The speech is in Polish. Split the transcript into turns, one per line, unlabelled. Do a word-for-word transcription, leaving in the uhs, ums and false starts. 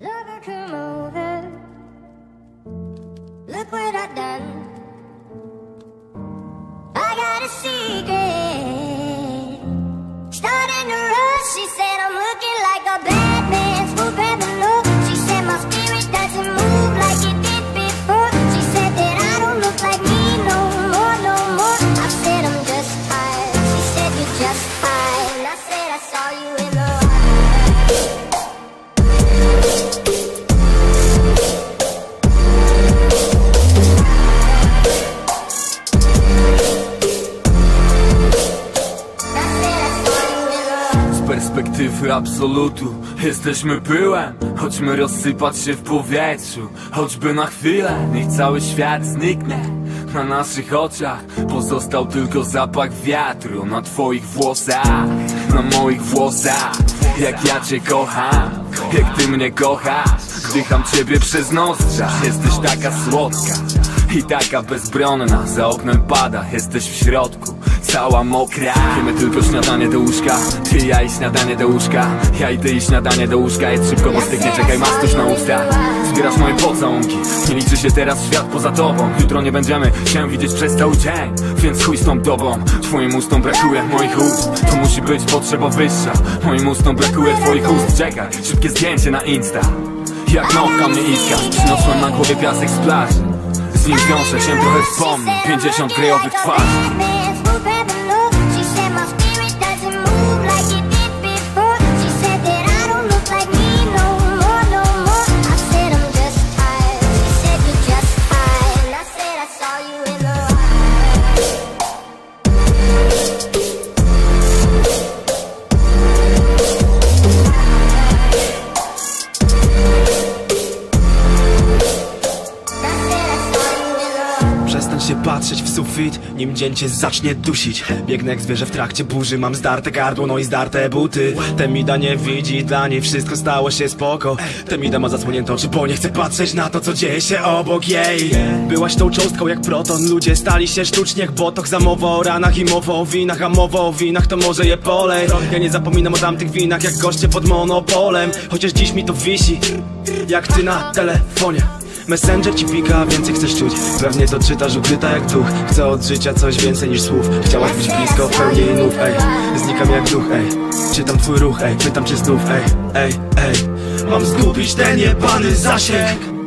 Lover, come over. Look what I've done. I got a secret. Starting to rush. She said I'm looking like a bad man. Smooth criminal. She said my spirit doesn't move like it did before. She said that I don't look like me no more, no more. I said I'm just tired. She said you're just fine. I said I saw you in the
Z perspektywy absolutu jesteśmy pyłem. Chodźmy rozsypać się w powietrzu, choćby na chwilę. Niech cały świat zniknie na naszych oczach. Pozostał tylko zapach wiatru na twoich włosach, na moich włosach. Jak ja cię kocham, jak ty mnie kochasz. Wdycham ciebie przez nozdrza. Jesteś taka słodka i taka bezbronna. Za oknem pada, jesteś w środku, cała mokra. Jemy tylko śniadanie do łóżka. Ty, ja i śniadanie do łóżka. Ja i ty i śniadanie do łóżka. Jedz szybko, bo stygnie, czekaj, masz tuż na ustach. Zbierasz moje pocałunki. Nie liczy się teraz świat poza tobą. Jutro nie będziemy się widzieć przez cały dzień, więc chuj z tą dobą. Twoim ustom brakuje moich ust. To musi być potrzeba wyższa. Moim ustom brakuje twoich ust. Czekaj, szybkie zdjęcie na Insta. Jak nowka mnie iska. Przyniosłem na głowie piasek z plaży. Z nim wiąże się trochę wspomnień. Pięćdziesiąt krajowych twarzy.
Przestań się patrzeć w sufit, nim dzień cię zacznie dusić. Biegnę jak zwierzę w trakcie burzy, mam zdarte gardło, no i zdarte buty. Temida nie widzi, dla niej wszystko stało się spoko. Temida ma zasłonięte oczy, bo nie chce patrzeć na to, co dzieje się obok jej. Byłaś tą cząstką jak proton, ludzie stali się sztucznie jak botok. Za mowa o ranach i mowa o winach, a mowa o winach to może je polej. Ja nie zapominam o tamtych winach jak goście pod monopolem. Chociaż dziś mi to wisi, jak ty na telefonie. Messenger ci pika, więcej chcesz czuć. Pewnie to czytasz ukryta jak duch. Chcę od życia coś więcej niż słów. Chciałaś być blisko, pełniej nów, ej. Znikam jak duch, ej. Czytam twój ruch, ej. Pytam czy znów, ej, ej, ej. Mam zgubić ten jebany zasięg.